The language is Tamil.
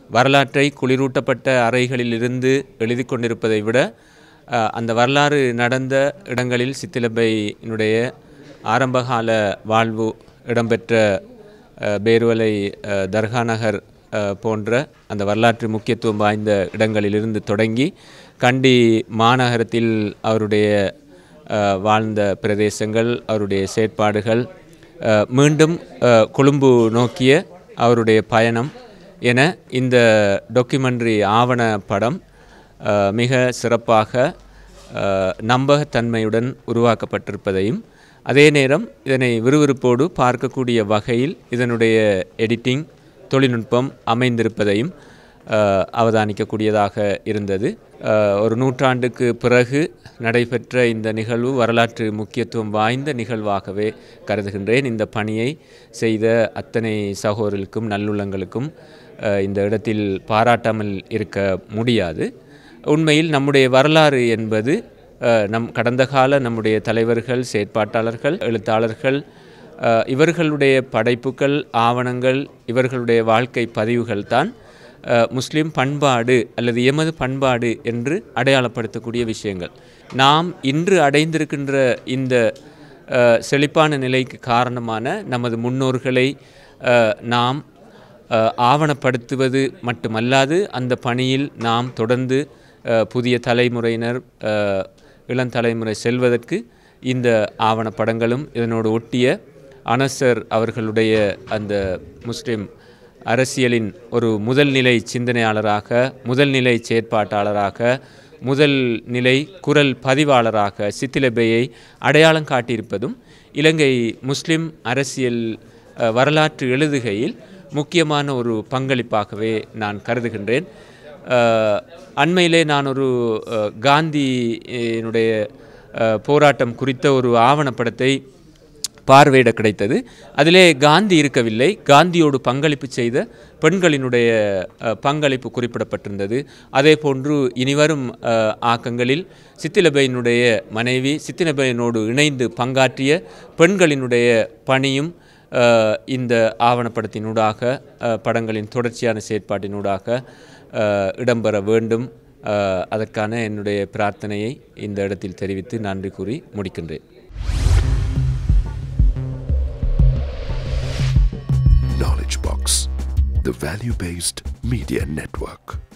வரலாற்றை குளிரூட்டப்பட்ட அறைகளிலிருந்து எழுதி கொண்டிருப்பதை விட அந்த வரலாறு நடந்த இடங்களில் சித்திலபையினுடைய ஆரம்பகால வாழ்வு இடம்பெற்ற பேர்வலை தர்காநகர் போன்ற அந்த வரலாற்று முக்கியத்துவம் வாய்ந்த இடங்களிலிருந்து தொடங்கி கண்டி மாநகரத்தில் அவருடைய வாழ்ந்த பிரதேசங்கள், அவருடைய செயற்பாடுகள், மீண்டும் கொழும்பு நோக்கிய அவருடைய பயணம் என இந்த டாக்குமெண்ட்ரி ஆவண படம் மிக சிறப்பாக நம்பகத்தன்மையுடன் உருவாக்கப்பட்டிருப்பதையும் அதே நேரம் இதனை விறுவிறுப்போடு பார்க்கக்கூடிய வகையில் இதனுடைய எடிட்டிங் தொழில்நுட்பம் அமைந்திருப்பதையும் அவதானிக்கக்கூடியதாக இருந்தது. ஒரு நூற்றாண்டுக்கு பிறகு நடைபெற்ற இந்த நிகழ்வு வரலாற்று முக்கியத்துவம் வாய்ந்த நிகழ்வாகவே கருதுகின்றேன். இந்த பணியை செய்த அத்தனை சகோதரர்களுக்கும் நல்லுள்ளங்களுக்கும் இந்த இடத்தில் பாராட்டாமல் இருக்க முடியாது. உண்மையில் நம்முடைய வரலாறு என்பது கடந்த கால நம்முடைய தலைவர்கள், செயற்பாட்டாளர்கள், எழுத்தாளர்கள் இவர்களுடைய படைப்புகள், ஆவணங்கள், இவர்களுடைய வாழ்க்கை பதிவுகள் தான் முஸ்லிம் பண்பாடு அல்லது எமது பண்பாடு என்று அடையாளப்படுத்தக்கூடிய விஷயங்கள். நாம் இன்று அடைந்திருக்கின்ற இந்த செழிப்பான நிலைக்கு காரணமான நமது முன்னோர்களை நாம் ஆவணப்படுத்துவது மட்டுமல்லாது அந்த பணியில் நாம் தொடர்ந்து புதிய தலைமுறையினர், இளந்தலைமுறை செல்வதற்கு இந்த ஆவணப்படங்களும் இதனோடு ஒட்டிய அனசர் அவர்களுடைய அந்த முஸ்லிம் அரசியலின் ஒரு முதல் நிலை சிந்தனையாளராக, முதல் நிலை செயற்பாட்டாளராக, முதல் நிலை குரல் பதிவாளராக சித்திலபையை அடையாளம் காட்டியிருப்பதும் இலங்கை முஸ்லிம் அரசியல் வரலாற்று எழுதுகையில் முக்கியமான ஒரு பங்களிப்பாகவே நான் கருதுகின்றேன். அண்மையிலே நான் ஒரு காந்தியினுடைய போராட்டம் குறித்த ஒரு ஆவணப்படத்தை பார்வையிட கிடைத்தது. அதிலே காந்தி இருக்கவில்லை, காந்தியோடு பங்களிப்பு செய்த பெண்களினுடைய பங்களிப்பு குறிப்பிடப்பட்டிருந்தது. அதே போன்று இனிவரும் ஆக்கங்களில் சித்திலபையினுடைய மனைவி, சித்திலபையினோடு இணைந்து பங்காற்றிய பெண்களினுடைய பணியும் இந்த ஆவணப்படத்தினூடாக, படங்களின் தொடர்ச்சியான செயற்பாட்டினூடாக இடம்பெற வேண்டும். அதற்கான என்னுடைய பிரார்த்தனையை இந்த இடத்தில் தெரிவித்து நன்றி கூறி முடிக்கின்றேன். Knowledge Box, the value-based media network.